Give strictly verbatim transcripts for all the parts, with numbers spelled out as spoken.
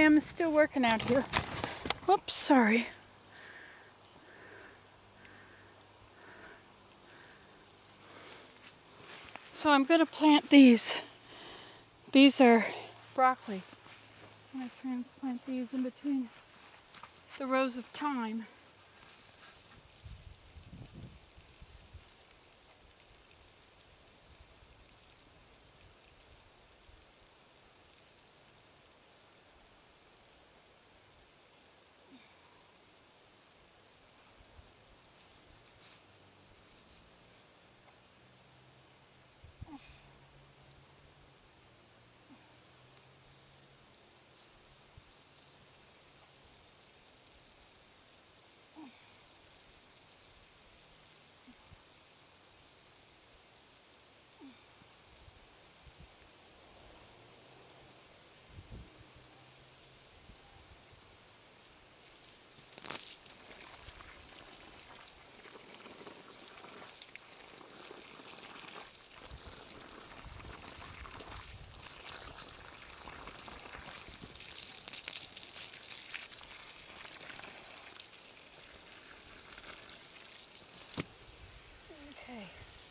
am still working out here. Whoops, sorry. So I'm going to plant these. These are broccoli. I'm going to transplant these in between the rows of thyme. Okay.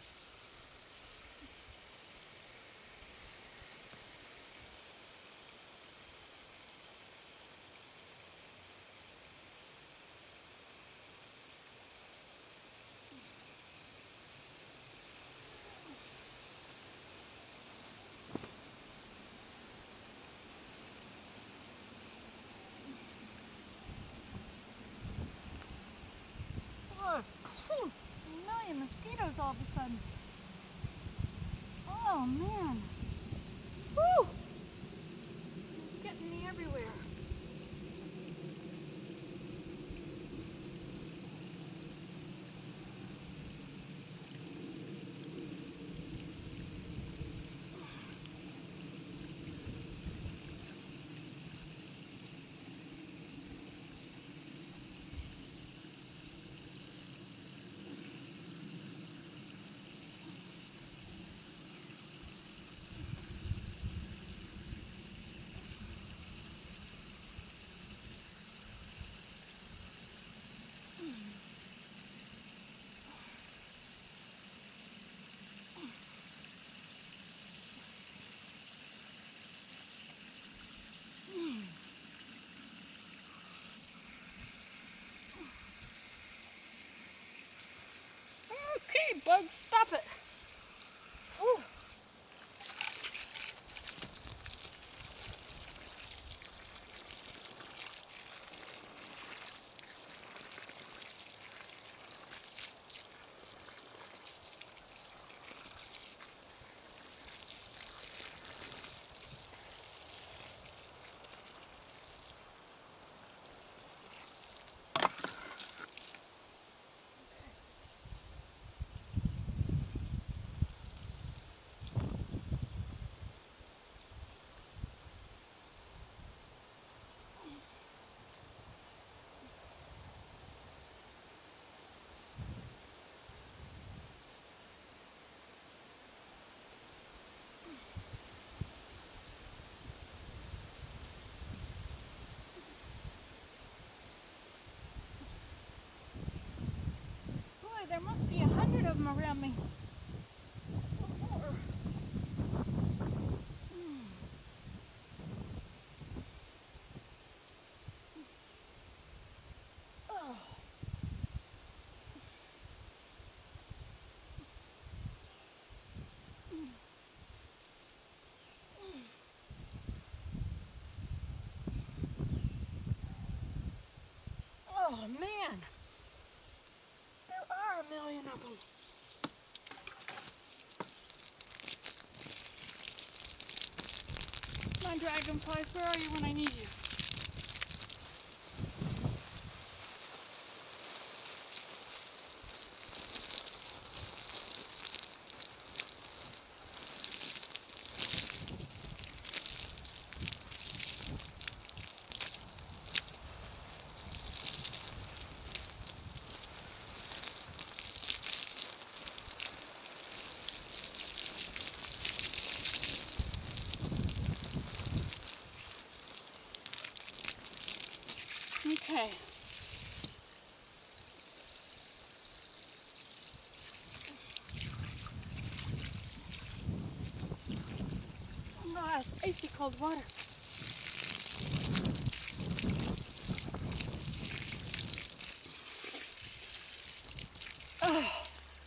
Look, a million mosquitoes all of a sudden. Oh man. Woo! It's getting me everywhere. Okay, bugs, stop it. Whew. Boy, there must be a hundred of them around me. Oh man, there are a million of them. Come on, dragonflies, where are you when I need you? Okay. Oh, that's icy cold water. Oh.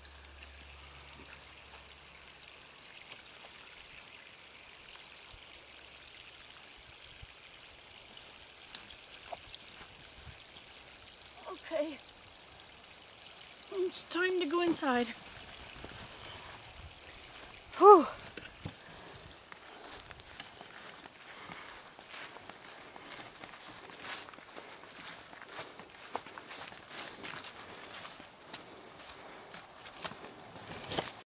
Okay. It's time to go inside. Whew.